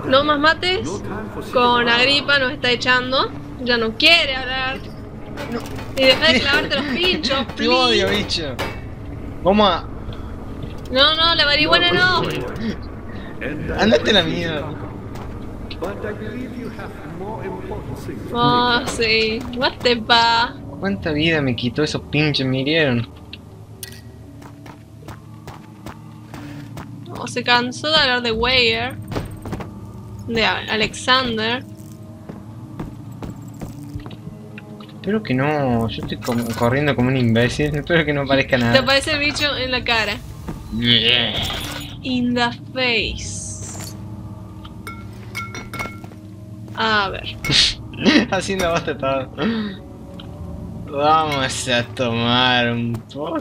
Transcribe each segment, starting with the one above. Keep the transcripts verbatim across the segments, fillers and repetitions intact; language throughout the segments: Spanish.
No más mates. Con Agripa nos está echando. Ya no quiere hablar. No. Y deja de clavarte los pinchos, Te odio, bicho. Vamos a... No, no, la marihuana no. Andate la mierda. Oh, sí. What the pa. ¿Cuánta vida me quitó esos pinches? Me hirieron. Oh, se cansó de hablar de Weir. De Alexander. Espero que no... Yo estoy como corriendo como un imbécil. Espero que no aparezca Te nada. aparece el bicho en la cara. Yeah. In the face. A ver. Haciendo basta todo. Vamos a tomar un poco.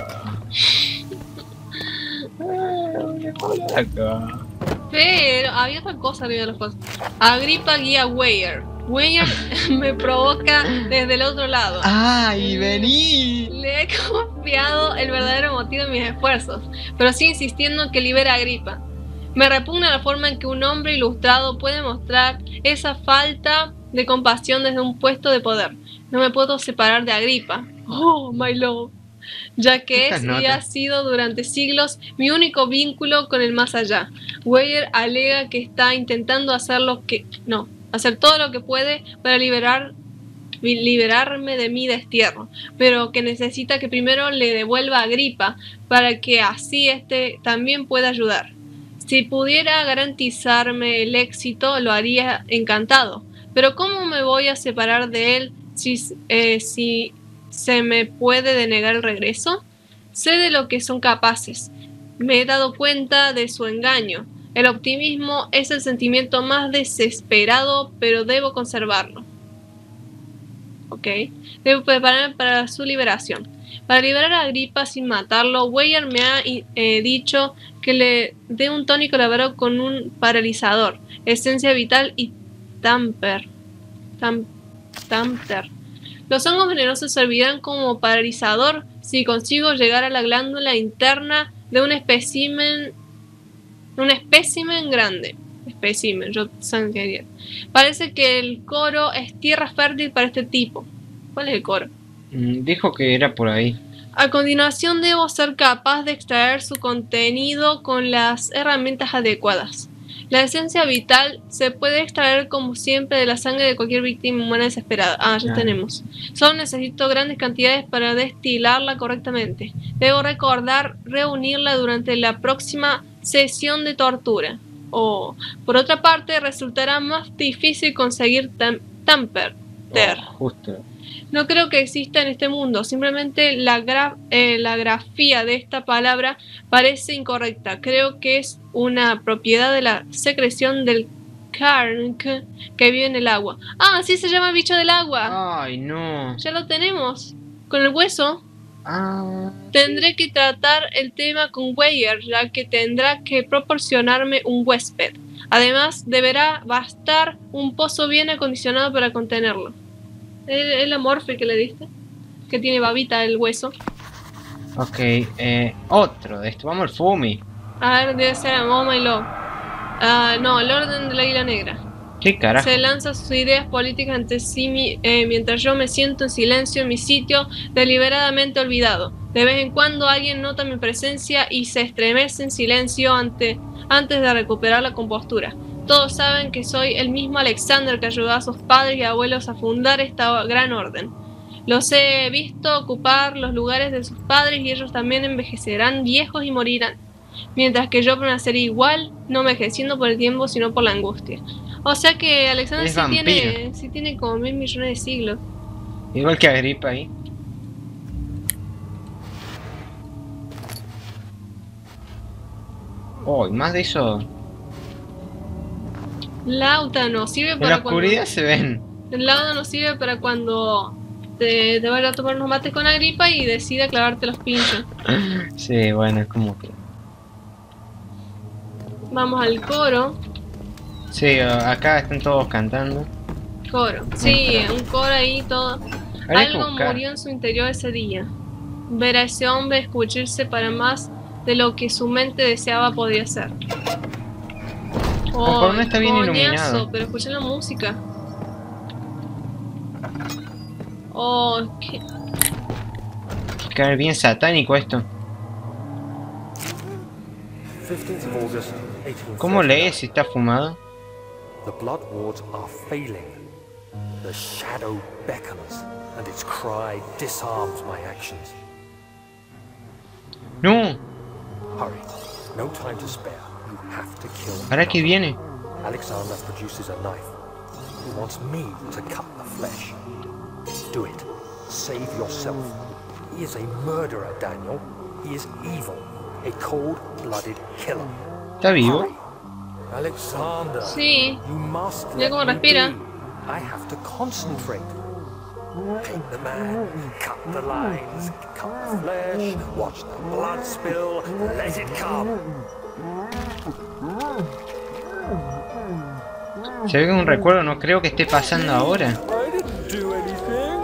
Acá. Pero había otra cosa arriba de los cosas. Agripa guía Weir. Weir me provoca desde el otro lado. ¡Ay, vení! Le he confiado el verdadero motivo de mis esfuerzos, pero sigue insistiendo que libera a Agripa. Me repugna la forma en que un hombre ilustrado puede mostrar esa falta de compasión desde un puesto de poder. No me puedo separar de Agripa. Oh, my love. Ya que es y ha sido durante siglos mi único vínculo con el más allá. Weir alega que está intentando hacer lo que... No, hacer todo lo que puede para liberar... liberarme de mi destierro, pero que necesita que primero le devuelva a Agripa para que así éste también pueda ayudar. Si pudiera garantizarme el éxito, lo haría encantado, pero ¿cómo me voy a separar de él si, eh, si se me puede denegar el regreso? Sé de lo que son capaces. Me he dado cuenta de su engaño. El optimismo es el sentimiento más desesperado, pero debo conservarlo. Ok, debo prepararme para su liberación. Para liberar a Agripa sin matarlo, Weir me ha eh, dicho que le dé un tónico elaborado con un paralizador, esencia vital y tamper. Tam, tamper. Los hongos venenosos servirán como paralizador si consigo llegar a la glándula interna de un espécimen, un espécimen grande. Espécimen, yo sanguería. Parece que el coro es tierra fértil para este tipo. ¿Cuál es el coro? Mm, dijo que era por ahí. A continuación debo ser capaz de extraer su contenido con las herramientas adecuadas. La esencia vital se puede extraer como siempre de la sangre de cualquier víctima humana desesperada. Ah, ya ah. tenemos. Solo necesito grandes cantidades para destilarla correctamente. Debo recordar reunirla durante la próxima sesión de tortura. O, por otra parte, resultará más difícil conseguir tam tamper. Oh, justo. No creo que exista en este mundo, simplemente la, gra eh, la grafía de esta palabra parece incorrecta. Creo que es una propiedad de la secreción del Karnk que vive en el agua. Ah, así se llama el bicho del agua. Ay, no. Ya lo tenemos. Con el hueso. Ah. Tendré que tratar el tema con Weir, ya que tendrá que proporcionarme un huésped. Además, deberá bastar un pozo bien acondicionado para contenerlo. ¿Es la morfe que le diste? Que tiene babita el hueso. Ok, eh, otro de esto. Vamos al Fumi. A ver, debe ser Oh My Love. Uh, no, el orden de la Isla Negra. ¿Qué carajo? Se lanza sus ideas políticas ante sí eh, mientras yo me siento en silencio en mi sitio deliberadamente olvidado. De vez en cuando alguien nota mi presencia y se estremece en silencio ante, antes de recuperar la compostura. Todos saben que soy el mismo Alexander que ayudó a sus padres y abuelos a fundar esta gran orden. Los he visto ocupar los lugares de sus padres y ellos también envejecerán viejos y morirán. Mientras que yo permaneceré igual, no envejeciendo por el tiempo sino por la angustia. O sea que Alexander sí tiene, sí tiene como mil millones de siglos. Igual que Agripa ahí. Oh, y más de eso. Lauta no sirve para en la oscuridad cuando, se ven. El lauda no sirve para cuando te, te vaya a tomar unos mates con Agripa y decida clavarte los pinchos. Sí, bueno, es como que... Vamos al coro. Sí, acá están todos cantando. Coro. Sí, un coro ahí todo. Habría Algo murió en su interior ese día. Ver a ese hombre escucharse para más de lo que su mente deseaba podía ser. Oh, por no está bien coñazo, iluminado. pero escuchen la música. Oh, qué... Queda bien satánico esto. fifteenth of August, eighteen thirty-nine. ¿Cómo lees si está fumado? The blood wards are failing. The shadow beckons, and its cry disarms my actions. No, Hurry. No time to spare. You have to kill ¿para qué viene? Alexander produces a knife. He wants me to cut the flesh. Do it. Save yourself. He is a murderer, Daniel. He is evil. A cold-blooded killer. ¿Está vivo? Hurry. Alexander. Sí. You must Mira let cómo me respira. be. I have to concentrate. Take the man, cut the lines, cut the flesh, watch the blood spill, let it come. Se ve que es un recuerdo, no creo que esté pasando ahora. I didn't do anything.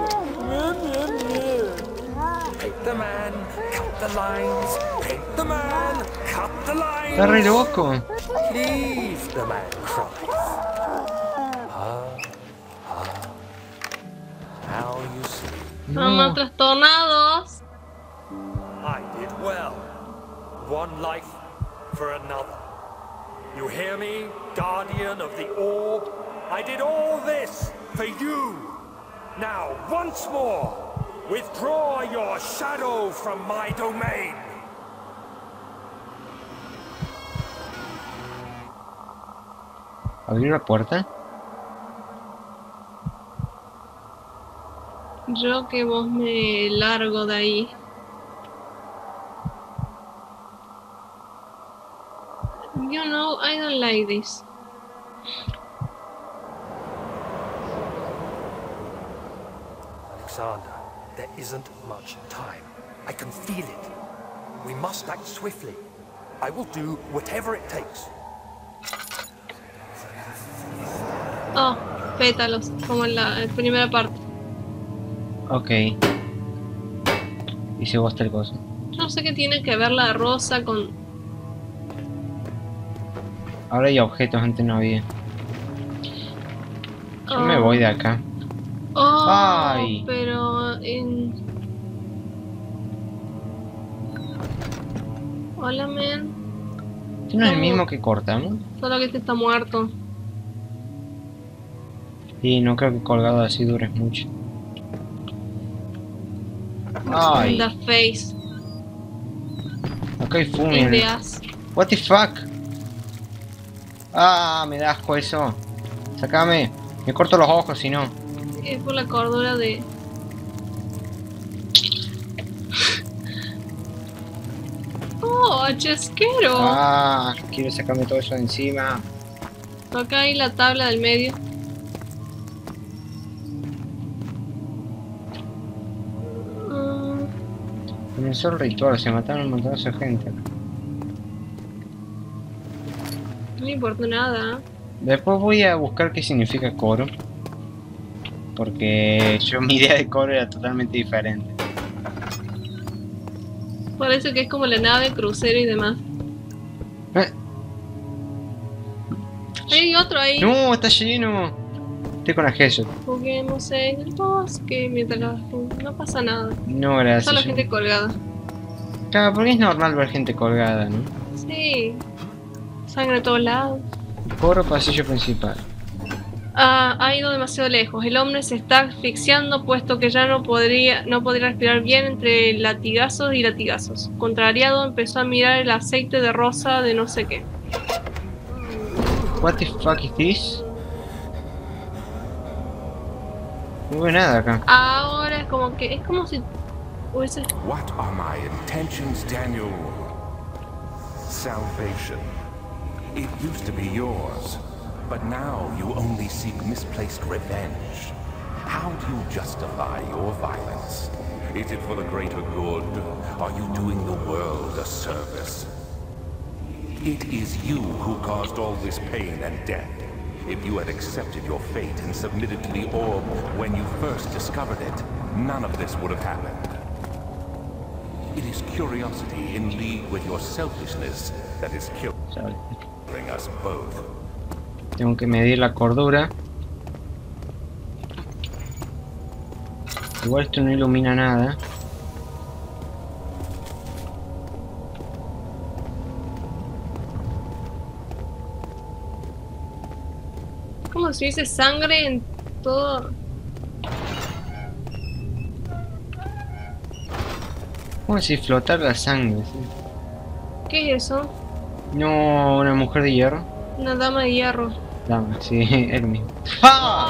Take the man, cut the lines, take the man, cut the lines. Está re loco. Leave the man cries. Ah, ah. Now you see. Mamá, No. trastornados. I did well. One life for another. You hear me, guardian of the orb? I did all this for you. Now, once more, withdraw your shadow from my domain. ¿Abrir la puerta? Yo que vos me largo de ahí. You know, I don't like this. Alexander, there isn't much time. I can feel it. We must act swiftly. I will do whatever it takes. Oh, pétalos, como en la en primera parte. Ok. Hice vos tal cosa. Yo no sé qué tiene que ver la rosa con... Ahora hay objetos, antes no había. Yo me Oh. voy de acá. Oh, Ay. pero en... Hola, men. ¿Este no es el ¿Cómo? mismo que cortamos? Solo que este está muerto. Y no creo que colgado así dures mucho. Ay. In the face. Acá hay fumo. In en the el- ass. What the fuck? Ah, me da asco eso. Sácame. Me corto los ojos si no. Es por la cordura de... Oh, chesquero. Ah, quiero sacarme todo eso de encima. Acá hay la tabla del medio. Mm, Comenzó el ritual, se mataron un montón de gente. no me importa nada. Después voy a buscar qué significa coro. Porque yo mi idea de coro era totalmente diferente. Parece que es como la nave, crucero y demás. Eh, Hay otro ahí. no, está lleno. Estoy con la Jesús. Juguemos en el bosque mientras la- no pasa nada. No, gracias. Solo gente colgada. Claro, porque es normal ver gente colgada, ¿no? Sí. Sangre a todos lados. Coro, pasillo principal. Ah, ha ido demasiado lejos. El hombre se está asfixiando puesto que ya no podría, no podría respirar bien entre latigazos y latigazos. Contrariado, empezó a mirar el aceite de rosa de no sé qué. What the fuck is this? No veo nada acá. Ahora es como que es como si hubiese... What are my intentions, Daniel? Salvation. It used to be yours, but now you only seek misplaced revenge. How do you justify your violence? Is it for the greater good? Are you doing the world a service? It is you who caused all this pain and death. If you had accepted your fate and submitted to the orb when you first discovered it, none of this would have happened. It is curiosity in league with your selfishness that is killing Sorry. us both. Tengo que medir la cordura. Igual esto no ilumina nada. Como si hubiese sangre en todo. Como si flotara la sangre, ¿sí? ¿Qué es eso? No, una mujer de hierro. Una dama de hierro. Dama, sí, el mismo. ¡Ah!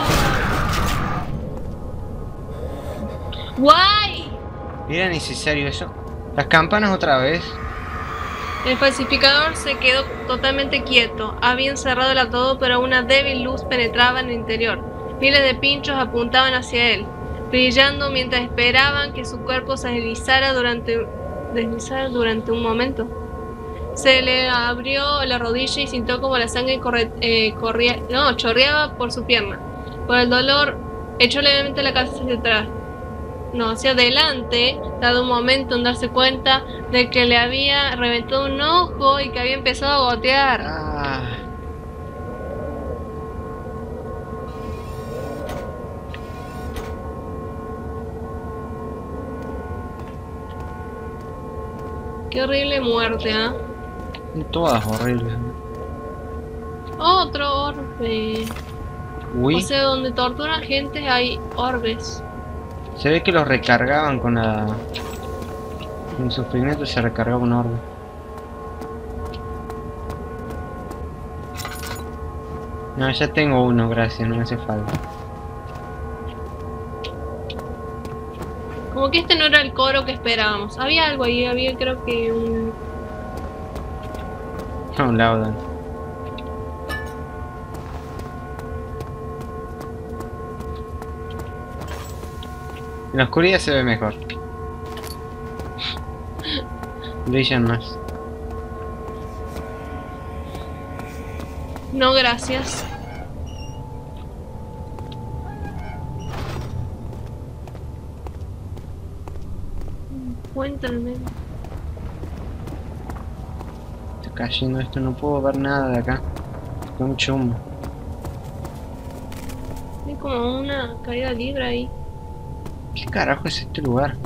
¡Guay! ¿Era necesario eso? Las campanas otra vez. El falsificador se quedó totalmente quieto. Había encerrado el ataúd, pero una débil luz penetraba en el interior. Miles de pinchos apuntaban hacia él, brillando mientras esperaban que su cuerpo se deslizara durante, deslizara durante un momento. Se le abrió la rodilla y sintió como la sangre corre, eh, corría, no, chorreaba por su pierna. Por el dolor, echó levemente la cabeza hacia atrás. No, hacia adelante, dado un momento en darse cuenta de que le había reventado un ojo y que había empezado a gotear. Ah. Qué horrible muerte, ¿ah? ¿eh? Todas horribles. Otro orbe. Uy. O sea, donde torturan gente hay orbes. Se ve que los recargaban con la... En sufrimiento se recargaba un orbe. No, ya tengo uno, gracias, no me hace falta. Como que este no era el coro que esperábamos. Había algo ahí, había creo que un... No, Laudan. En la oscuridad se ve mejor. Brillan más. No, gracias. Cuéntame. Está cayendo esto, no puedo ver nada de acá. Hay mucho humo. Hay como una caída libre ahí. ¿Qué carajo es este lugar?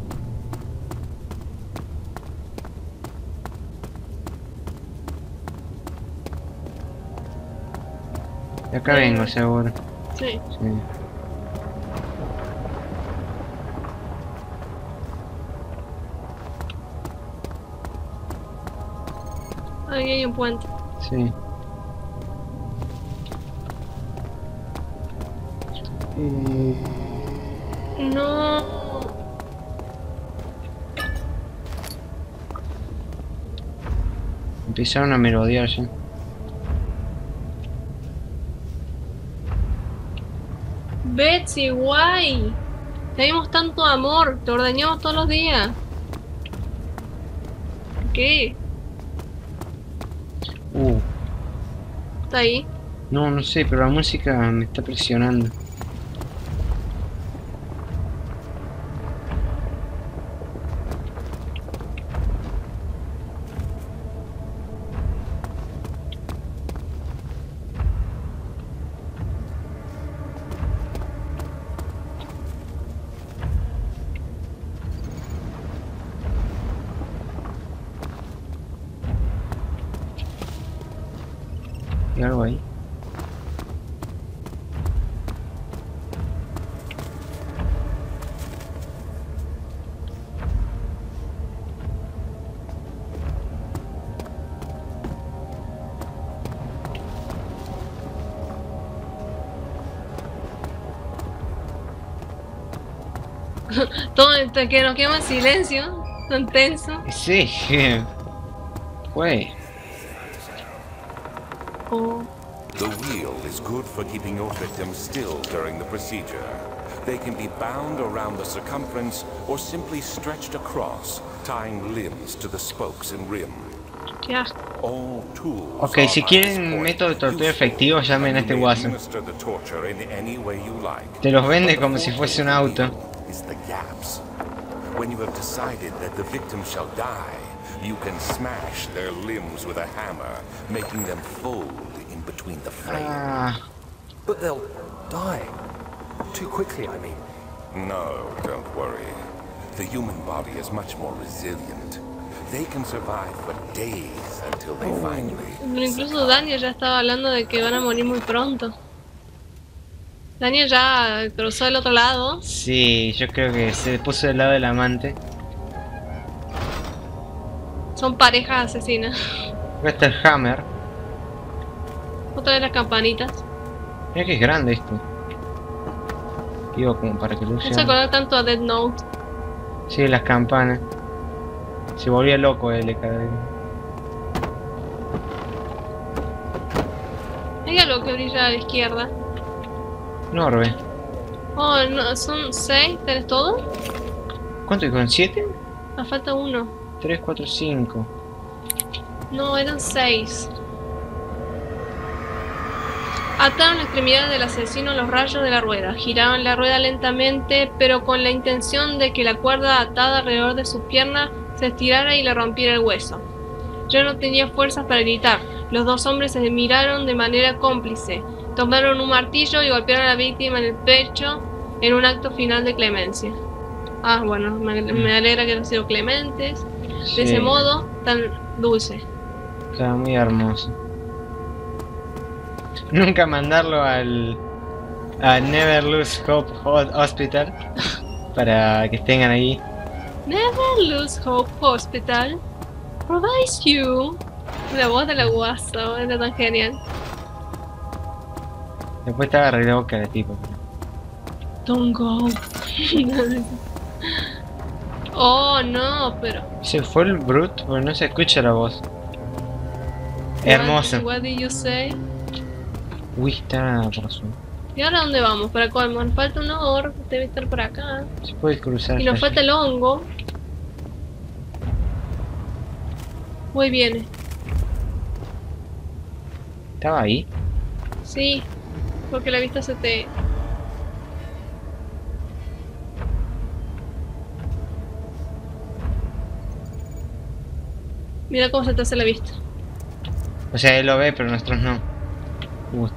De acá vengo, seguro. Sí. Sí. Ahí hay un puente. Sí. Eh, No. empezaron a merodear ya. Betsy, guay. Te dimos tanto amor, te ordeñamos todos los días. ¿Qué? Uh, ¿Está ahí? no, no sé, pero la música me está presionando. ¿Hay algo ahí? Todo esto que nos queda en silencio, tan tenso. Sí, fue. Oh. The wheel is good for keeping your victims still during the procedure. They can be bound around the circumference or simply stretched across, tying limbs to the spokes and rim. Qué asco. All tools Ok, are si by quieren this point método de tortura useful, efectivo, llamen a and este you may guaso. administer the torture in any way you like. Te los vende But the como si forte fuese un of the auto. wheel is the gaps. When you have decided that the victim shall die, you can smash their limbs with a hammer, making them fold into between the frame. Ah, But they'll die. Too quickly, I mean. No, don't worry. The human body is much more resilient. They can survive for days until they finally... Pero incluso Daniel ya estaba hablando de que van a morir muy pronto. Daniel ya cruzó el otro lado. sí, yo creo que se puso del lado del amante. Son parejas asesinas. Este es el Hammer. Otra de las campanitas. Mira que es grande esto. Digo, como para que lo No se usen. acuerda tanto a Dead Note. Sí, las campanas. Se volvía loco él cada vez. Hay algo que brilla a la izquierda. Un orbe. Oh, no, son seis, ¿tenés todo? ¿Cuánto hay con siete? Me falta uno. tres, cuatro, cinco. No, eran seis. Ataron las extremidades del asesino a los rayos de la rueda. Giraron la rueda lentamente, pero con la intención de que la cuerda atada alrededor de sus piernas se estirara y le rompiera el hueso. Yo no tenía fuerzas para gritar. Los dos hombres se miraron de manera cómplice. Tomaron un martillo y golpearon a la víctima en el pecho en un acto final de clemencia. Ah, bueno, me, me alegra que no sido clementes. De Sí, ese modo, tan dulce. queda muy hermoso. Nunca mandarlo al... a Never Lose Hope Hospital. Para que estén ahí. Never Lose Hope Hospital provides you. La voz de la guasa, era tan genial. Después estaba re loca la tipo. Don't go. Oh no, pero. Se fue el Brute, porque no se escucha la voz. Hermoso. What, what did you say? Uy, está por su... ¿Y ahora dónde vamos? Para colmo, nos falta un orb, debe estar por acá. Se puede cruzar. Y nos hasta falta el hongo. Muy bien. ¿Estaba ahí? Sí, porque la vista se te... Mira cómo se te hace la vista. O sea, él lo ve, pero nosotros no. Me gusta.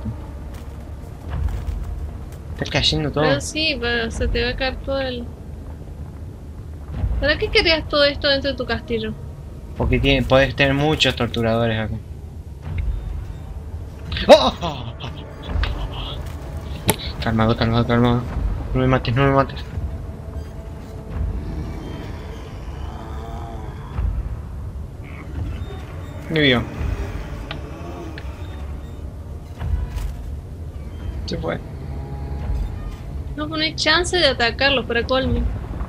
Está cayendo todo. Pero sí, pero se te va a caer todo el... ¿Para qué querías todo esto dentro de tu castillo? Porque tiene, podés tener muchos torturadores acá. ¡Oh! ¡Oh! Calmado, calmado, calmado. No me mates, no me mates. Me vio. Se fue. No, no hay chance de atacarlos para colmo.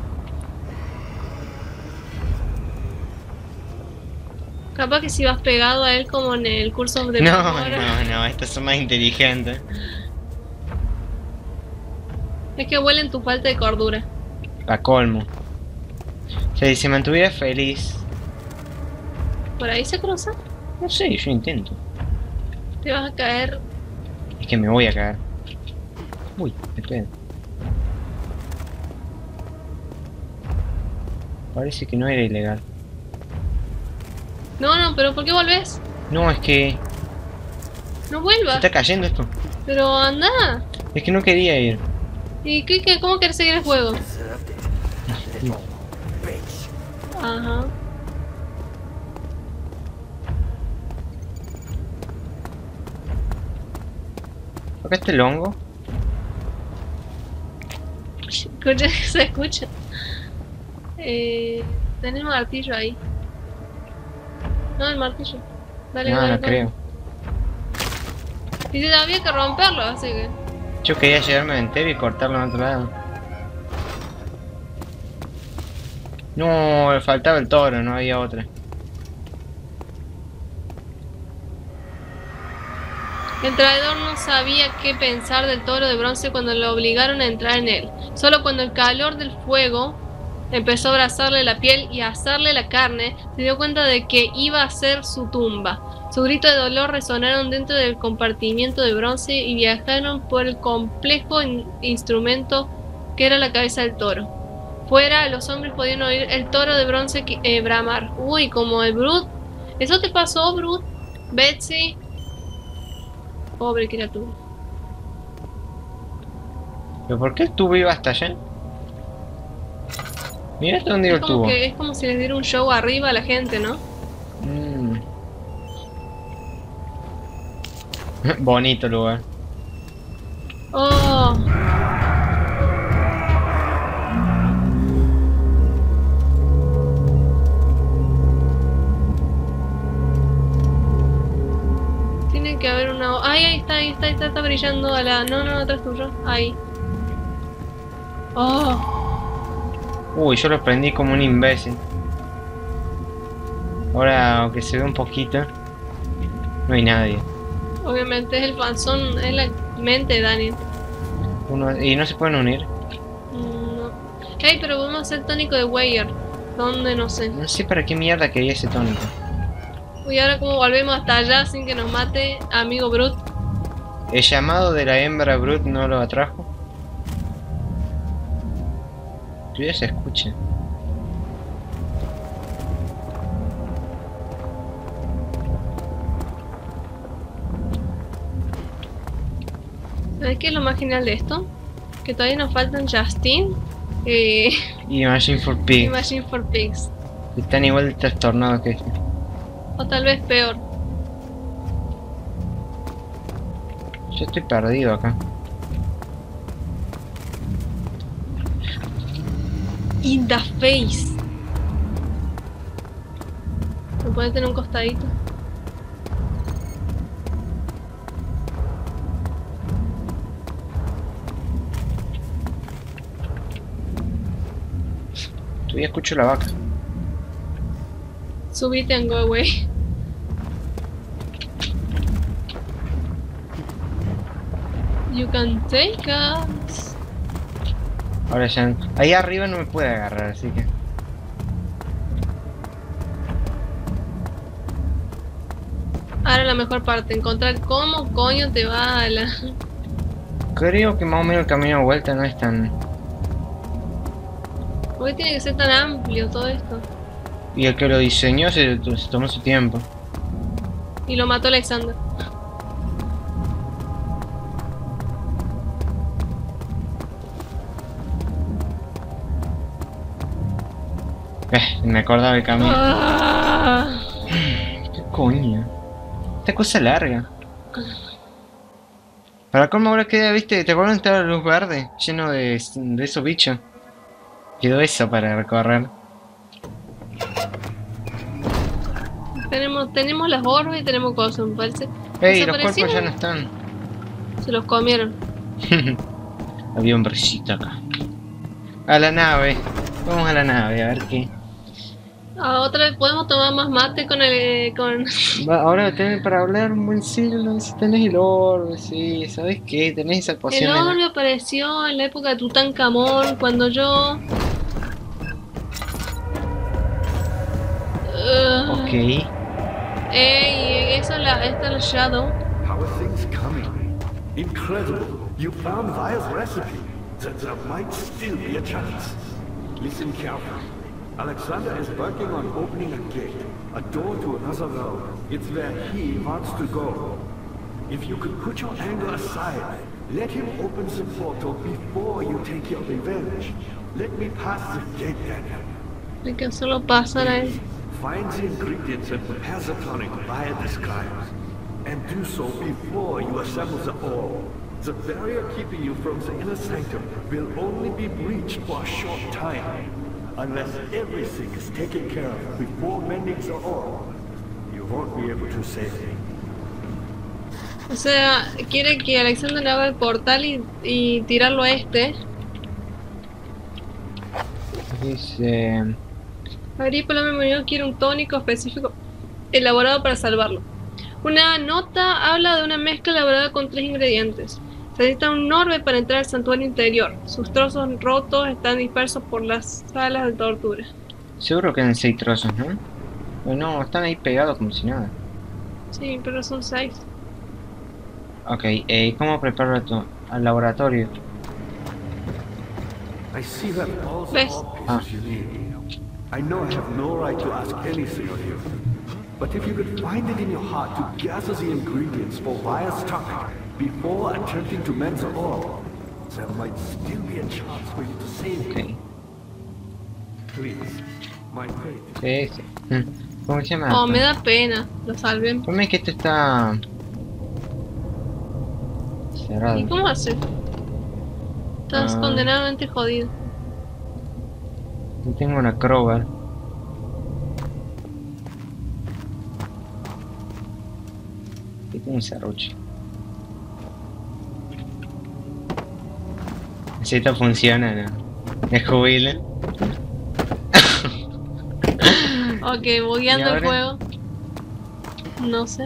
Capaz que si vas pegado a él como en el curso de No, Mora. no, no, estos son más inteligentes. Es que huelen tu falta de cordura. Pa' colmo. O sea, si se mantuviera feliz. ¿Por ahí se cruza? No sé, yo intento. Te vas a caer. Es que me voy a caer. Uy, espera. Parece que no era ilegal. No, no, pero ¿por qué volvés? No, es que... No ¿Se vuelvas. está cayendo esto? Pero anda. Es que no quería ir. ¿Y qué, qué, cómo querés seguir el juego? Deserved it. Little bitch. Ajá. Acá está el hongo. Escucha, se escucha. Eh, tenés un martillo ahí. No, el martillo. Dale, No, dale, no dale. creo. Y había que romperlo, así que. Yo quería llegarme entero y cortarlo en otro lado. No, le faltaba el toro, no había otra. El traidor no sabía qué pensar del toro de bronce cuando lo obligaron a entrar en él. Solo cuando el calor del fuego empezó a abrazarle la piel y a asarle la carne, se dio cuenta de que iba a ser su tumba. Su grito de dolor resonaron dentro del compartimiento de bronce y viajaron por el complejo in instrumento que era la cabeza del toro. Fuera, los hombres podían oír el toro de bronce que, eh, bramar. Uy, como el Brute. ¿Eso te pasó, Brute? Betsy. Pobre criatura. ¿Pero por qué el tubo iba hasta allá? Mira hasta dónde iba Es el como, tubo. que, es como si les diera un show arriba a la gente, ¿no? Mm. Bonito lugar. Oh. Tiene que haber una... ¡Ay, ahí está, ahí está, ahí está, está brillando a la... No, no, no, atrás tuyo. Ahí. Oh. Uy, yo lo prendí como un imbécil. Ahora, aunque se ve un poquito, no hay nadie. Obviamente es el panzón, es la mente de Daniel. Uno, y no se pueden unir. Mm, no. Hey, pero podemos hacer tónico de Weyer. ¿Dónde? No sé. No sé para qué mierda quería ese tónico. Uy, ahora cómo volvemos hasta allá sin que nos mate amigo Brut. El llamado de la hembra Brut no lo atrajo. Que ya se escucha. ¿Sabes qué es lo más genial de esto? Que todavía nos faltan Justin eh, Y Machine for y Pig. Machine for Pigs. Están igual de trastornados que este. O tal vez peor. Yo estoy perdido acá. In the face. ¿Me puedes tener un costadito? Todavía escucho la vaca. Subite and go away. You can take us. Ahora ya. Ahí arriba no me puede agarrar, así que. Ahora la mejor parte, encontrar cómo coño te va a la... Creo que más o menos el camino de vuelta no es tan. ¿Por qué tiene que ser tan amplio todo esto? Y el que lo diseñó se, se tomó su tiempo. Y lo mató Alexander. Eh, me acordaba el camino. Ah. ¿Qué coño? Esta cosa larga. Para cómo ahora queda, viste, ¿te acuerdas de estar la luz verde? Lleno de, de esos bichos. Quedó eso para recorrer. Tenemos, tenemos las orbes y tenemos cosas, me parece. Ey, los cuerpos ¿Desaparecieron? ya no están. Se los comieron. Había un hombrecito acá. A la nave. Vamos a la nave, a ver qué. Ah, otra vez podemos tomar más mate con el... con... Va, ahora tenés para hablar un buen siglo, si tenés el orbe, sí, ¿sabes qué? Tenés esa El poción de- orbe apareció en la época de Tutankamón, cuando yo... Uh, Ok. Ey, eso es la... esta es la Shadow. How are things coming? Incredible. You found Vire's recipe. There, there might still be a chance. Listen carefully. Alexander is working on opening a gate, a door to another realm. It's where he wants to go. If you could put your anger aside, let him open the portal before you take your revenge. Let me pass the gate, Daniel. Hay que solo pasar a él. Find the ingredients and prepare the tonic via describes. And do so before you assemble the orb. The barrier keeping you from the inner sanctum will only be breached for a short time. Unless everything is taken care of before mending the orb, you won't be able to save me. O sea, quiere que Alexander haga el portal y, y tirarlo a este. Dice... Agripa la memoria quiere un tónico específico elaborado para salvarlo. Una nota habla de una mezcla elaborada con tres ingredientes. Se necesita un orbe para entrar al santuario interior. Sus trozos rotos están dispersos por las salas de tortura. Seguro que eran seis trozos, ¿no? Bueno, están ahí pegados como si nada. Sí, pero son seis. Ok, eh, ¿cómo preparo esto? Al laboratorio. I see that all the ¿Ves? orb pieces you need. I know I have no right to ask anything of you. But if you could find it in your heart to gather the ingredients for Vaya's tongue before attempting to mend the orb, there might still be a chance for you to save Ok. it. Please, my faith. Sí, sí. Mm. ¿Cómo se llama? Oh, me da pena. Lo salven. Ponme que esto está... cerrado. ¿Y cómo hace? Estás Ah. condenadamente jodido. Yo tengo una crowbar. Aquí tengo un serrucho. Si esto funciona, ¿no? Me jubilo. Ok, ¿Y bugueando el ahora? juego. No sé.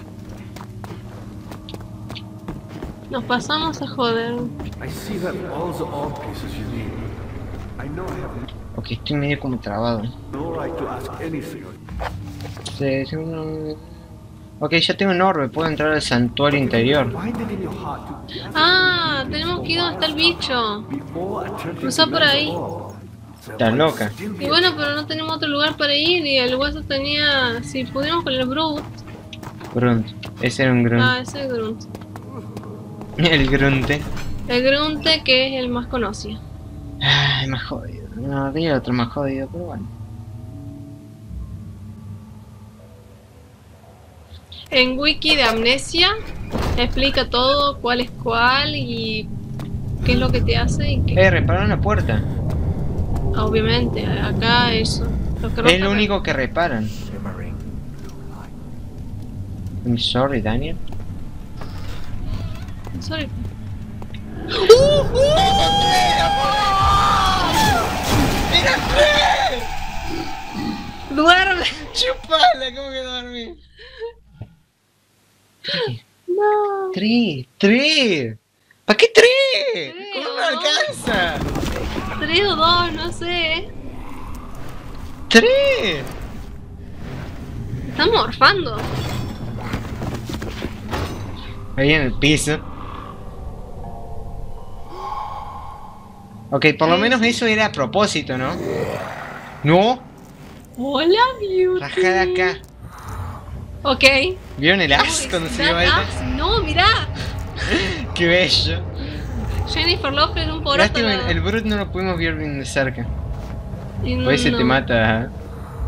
Nos pasamos a joder. I see that all the orb pieces you need. I know I have Ok, estoy medio como trabado. no right to ask anything. Sí, sí, no- Ok, ya tengo un orbe, puedo entrar al santuario interior. Find it in your heart to gather Ah, tenemos que ir donde está el bicho. before attempting Cruzá to por mend the ahí. orb. There Estás might loca. still be Y a bueno, pero no tenemos otro lugar para ir y el hueso tenía... Si pudimos con el Brute. Grunt. Ese era un grunt. Ah, ese es Grunt. El grunte. El Grunte que es el más conocido. Ay, más jodido. No, había otro más jodido, pero bueno. En Wiki de Amnesia explica todo, cuál es cuál y qué es lo que te hace y qué. Eh, reparar una puerta. Obviamente, acá eso. Lo que Es rompe- lo único que reparan. Shimmering blue light. I'm sorry, Daniel. Sorry. ¡Duerme! Chupala, ¿cómo que dormí? No. Tres, tres. ¿Para qué tres? Tres, ¿Cómo me ¿no? alcanza? Tres o dos, no sé. Tres. Están morfando. Ahí en el piso. Ok, por lo Sí, menos sí. eso era a propósito, ¿no? No, Hola, Beauty. rajá de acá. Ok. ¿Vieron el as Uy, cuando se da dio vuelta? as. No, mirá. Qué bello. Jennifer Lopez en un poroto. Lástima, al lado. el, el Brute no lo pudimos ver bien de cerca. Y no, Pues se te no. mata. ¿eh?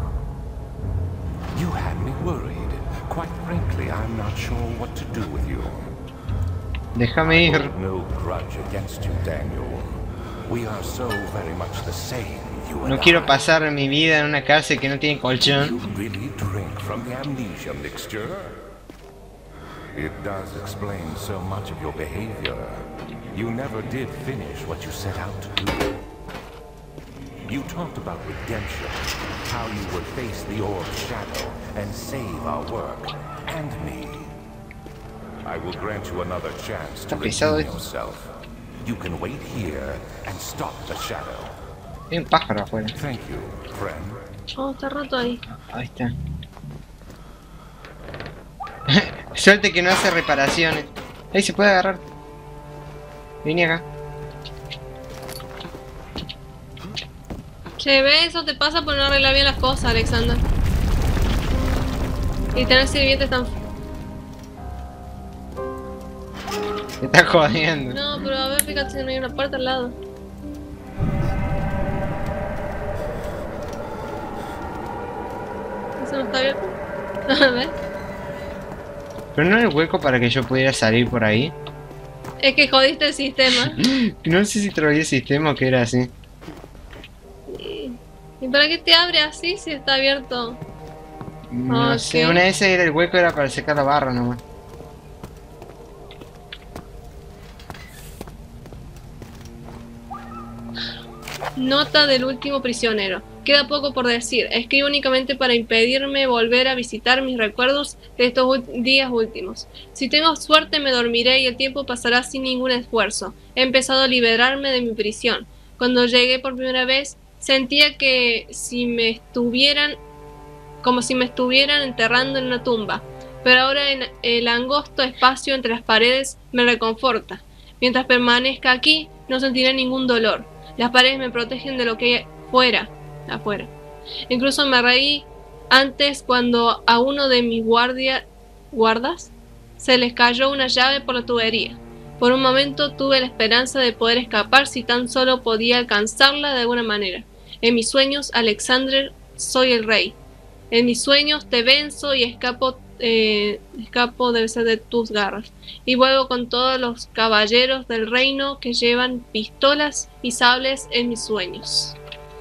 You had me worried. Quite frankly, I'm not sure what to do with you. Déjame ir. Hold no grudge against you, Daniel. We are so very much the same, you No and quiero I. pasar mi vida en una casa que no tiene You colchón. really drink from the amnesia mixture? It does explain so much of your behavior. You never did finish what you set out to do. You talked about redemption, how you would face the orb's shadow and save our work, and me. I will grant you another chance to Está pesado redeem esto. yourself. You can wait here and stop the shadow. Hay un pájaro afuera. Thank you, friend. Oh, está roto ahí. Ahí está. Suerte que no hace reparaciones. Ahí se puede agarrar. Vení acá. Che, ve, eso te pasa por no arreglar bien las cosas, Alexander. Y tener sirvientes tan... Te está jodiendo. No, pero a ver, fíjate si no hay una puerta al lado. ¿Eso no está abierto? A ver. Pero no hay hueco para que yo pudiera salir por ahí. Es que jodiste el sistema. No sé si trabajé el sistema o que era así. ¿Y y para qué te abre así si está abierto? No Ok. sé, una vez era el hueco era para sacar la barra nomás. Nota del último prisionero. Queda poco por decir. Escribo únicamente para impedirme volver a visitar mis recuerdos de estos ul- días últimos. Si tengo suerte me dormiré y el tiempo pasará sin ningún esfuerzo. He empezado a liberarme de mi prisión. Cuando llegué por primera vez sentía que si me estuvieran como si me estuvieran enterrando en una tumba. Pero ahora en el angosto espacio entre las paredes me reconforta. Mientras permanezca aquí no sentiré ningún dolor. Las paredes me protegen de lo que hay fuera, afuera. Incluso me reí Antes, cuando a uno de mis guardia, guardas se les cayó una llave por la tubería. Por un momento tuve la esperanza de poder escapar si tan solo podía alcanzarla de alguna manera. En mis sueños, Alexander, soy el rey. En mis sueños te venzo y escapo, eh, escapo debe ser de tus garras. Y vuelvo con todos los caballeros del reino que llevan pistolas y sables en mis sueños.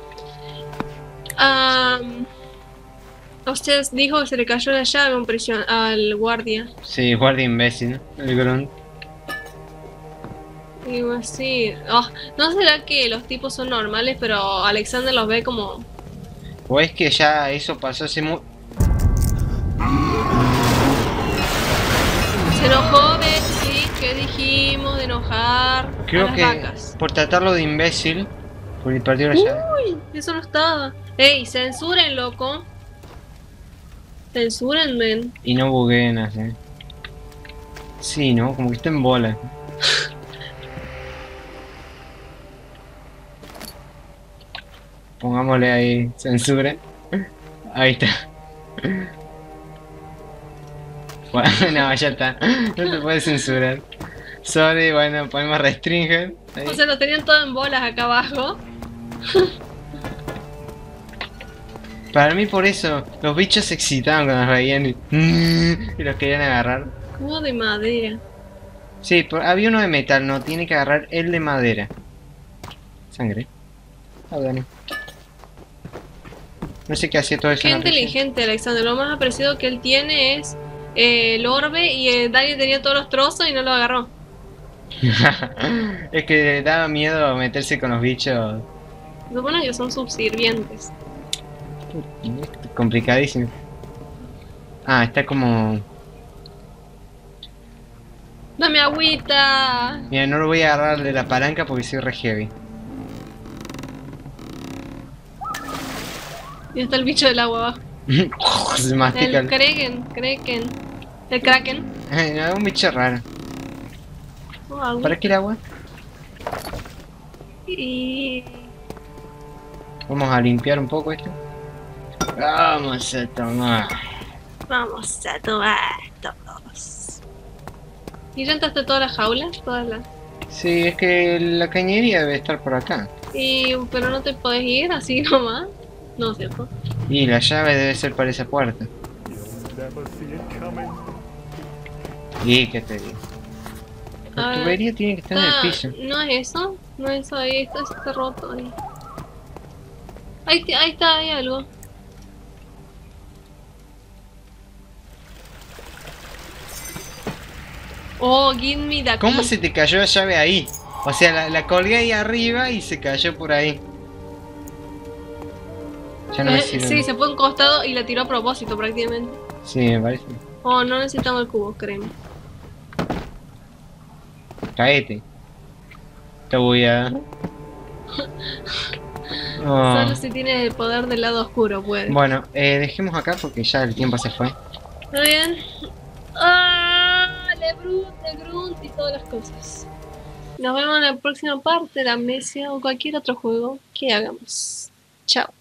Um, usted dijo que se le cayó la llave en prisión al guardia. Sí, guardia imbécil, el grunt. Digo así, oh, ¿no será que los tipos son normales, pero Alexander los ve como... O es que ya eso pasó hace mu... Se enojó Betsy, ¿qué dijimos de enojar Creo a las que vacas? por tratarlo de imbécil, porque perdió la llave. Uy, eso no estaba. Ey, censuren, loco. Censuren, men. Y no bugueen así. Sí, ¿no? Como que está en bola. Pongámosle ahí censura. Ahí está. Bueno, ya está. No te puedes censurar. Sorry, bueno, podemos restringir. Ahí. O sea, lo tenían todo en bolas acá abajo. Para mí por eso, los bichos se excitaban cuando nos veían y, y los querían agarrar. Como de madera. Sí, pero había uno de metal, no, tiene que agarrar el de madera. Sangre. Ah, bueno. No sé qué hacía todo eso. Qué en la prisión. inteligente, Alexander. Lo más apreciado que él tiene es eh, el orbe y eh, Daniel tenía todos los trozos y no lo agarró. Es que le daba miedo meterse con los bichos. Se supone que son sus sirvientes. Complicadísimo. Ah, está como... Dame agüita. Mira, no lo voy a agarrar de la palanca porque soy re heavy. Y está el bicho del agua abajo. Se mastica. El Kraken, Kraken. El Kraken. No, un bicho raro. Oh, agua. ¿Para qué el agua? Y... Vamos a limpiar un poco esto. Vamos a tomar. Vamos a tomar todos. ¿Y ya entraste todas las jaulas? Todas las... Sí, es que la cañería debe estar por acá. Y... pero no te podés ir así nomás. No, ¿cierto? Y la llave debe ser para esa puerta. You'll never see it coming. Y qué te digo. La Ah, tubería tiene que estar en el Ah, piso. no es eso, no es eso, ahí está, está roto ahí. Ahí, t- ahí está, hay algo. Oh, give me the ¿Cómo key. se te cayó la llave ahí? O sea, la, la colgué ahí arriba y se cayó por ahí. Ya no me Eh, sirve. sí, se fue a un costado y la tiró a propósito prácticamente. Sí, me parece. Oh, no necesitamos el cubo, créeme. Caete. Te voy a... Oh. Solo si tiene el poder del lado oscuro puede. Bueno, eh, dejemos acá porque ya el tiempo se fue. ¿Está bien? ¡Ah! Le Grunt, le Grunt y todas las cosas. Nos vemos en la próxima parte de la Amnesia o cualquier otro juego que hagamos. Chao.